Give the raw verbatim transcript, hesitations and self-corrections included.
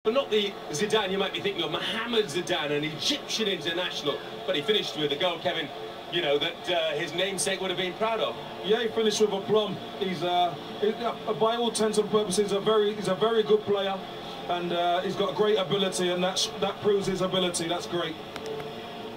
But not the Zidane you might be thinking of, Mohamed Zidan, an Egyptian international. But he finished with a goal, Kevin, you know, that uh, his namesake would have been proud of. Yeah, he finished with a plum. He's, uh, he, uh, by all intents and purposes, a very, he's a very good player. And uh, he's got great ability, and that's, that proves his ability. That's great.